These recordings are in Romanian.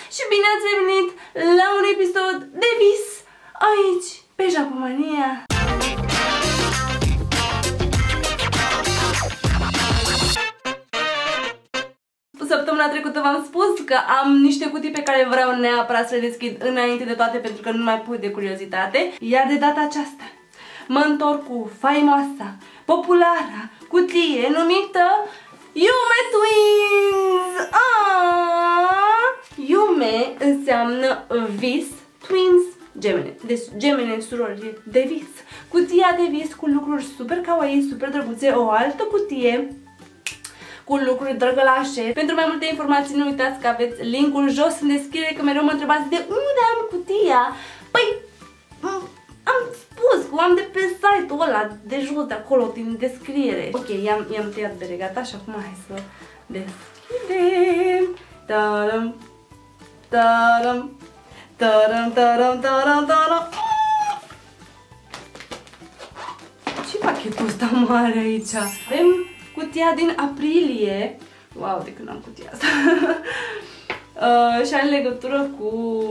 și bine ați revenit la un episod de vis aici, pe Japomania! Săptămâna trecută v-am spus că am niște cutii pe care vreau neapărat să le deschid înainte de toate pentru că nu mai pot de curiozitate. Iar de data aceasta mă întorc cu faimoasa, populara cutie numită Yume Twins! Yume înseamnă vis, Twins gemene. Deci gemene, surori de vis. Cutia de vis cu lucruri super kawaii, super drăguțe. O altă cutie cu lucruri drăgălașe. Pentru mai multe informații nu uitați că aveți linkul jos în descriere, că mereu mă întrebați de unde am cutia. Păi, am spus că o am de pe site-ul ăla, de jos, de acolo, din descriere. Ok, i-am tăiat bere, gata, și acum hai să deschidem. Tadam, tadam, tadam, tadam, tadam, tadam. Ce pachetul ăsta mare aici? Avem cutia din aprilie. Wow, de când am cutia asta. Și are legătură cu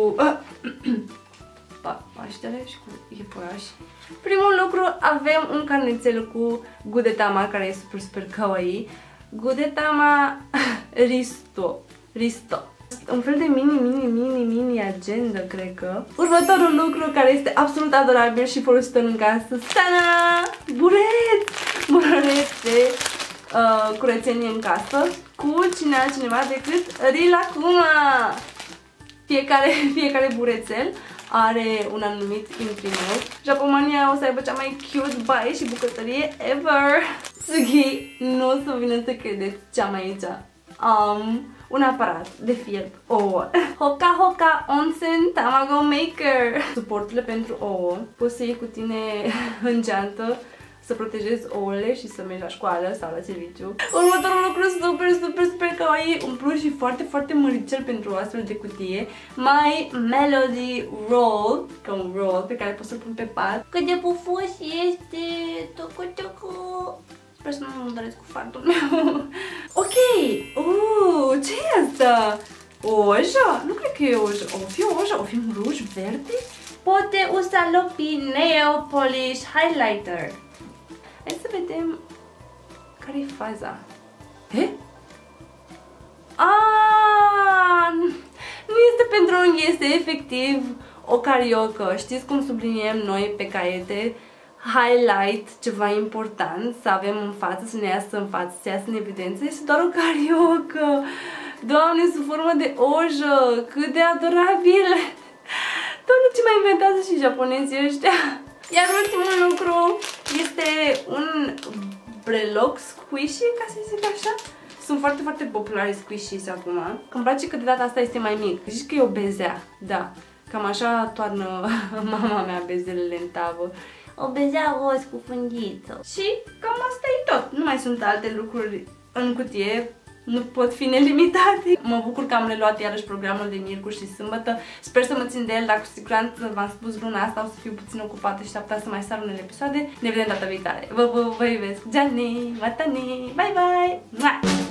Paștele și cu iepurași. Primul lucru, avem un carnețel cu Gudetama, care e super, super kawaii. Gudetama Risto. Un fel de mini agenda, cred că. Următorul lucru care este absolut adorabil și folosită în casă. Tana! Bureți de curățenie în casă. Cu cine altcineva decât Rilakkuma. Fiecare burețel are un anumit imprimeur. Japomania o să aibă cea mai cute baie și bucătărie ever. Tsugi, nu o să vină să credeți ce am aici. Un aparat de fiert ouă. Hoka Onsen Tamago Maker. Suporturile pentru ouă. Poți să iei cu tine în geantă, să protejezi ouăle și să mergi la școală sau la serviciu. Următorul lucru super kawaii, un plus și foarte măricel pentru o astfel de cutie. My Melody Roll, ca un roll pe care pot să-l pun pe pat. Cât de pufos este! Toco. Sper să nu mă murdăresc cu fartul meu. Ok! Ce e asta? Oja? Nu cred că e oja. O fi oja? O fi un ruj verde? Poate usa lopi nail polish highlighter. Hai să vedem care e faza. Nu este pentru unghi, este efectiv o cariocă. Știți cum subliniem noi pe caiete? Highlight, ceva important, să avem în față, să ne iasă în față, să iasă în evidență. Este doar o cariocă. Doamne, sub formă de ojă. Cât de adorabil. Doamne, ce mai inventează și japonezii ăștia. Iar ultimul lucru este un breloc squishy, ca să zic așa. Sunt foarte populari squishies acum. Îmi place că de data asta este mai mic. Zici că e o bezea, da. Cam așa toarnă mama mea bezelele în tavă. O bezea roz cu fundiță. Și cam asta e tot. Nu mai sunt alte lucruri în cutie. Nu pot fi nelimitate. Mă bucur că am reluat iarăși programul de miercuri și sâmbătă. Sper să mă țin de el, dar cu siguranță v-am spus luna asta o să fiu puțin ocupată și s-ar putea să mai sar unele episoade. Ne vedem data viitoare. Vă iubesc. Gianni, Matani, bye bye!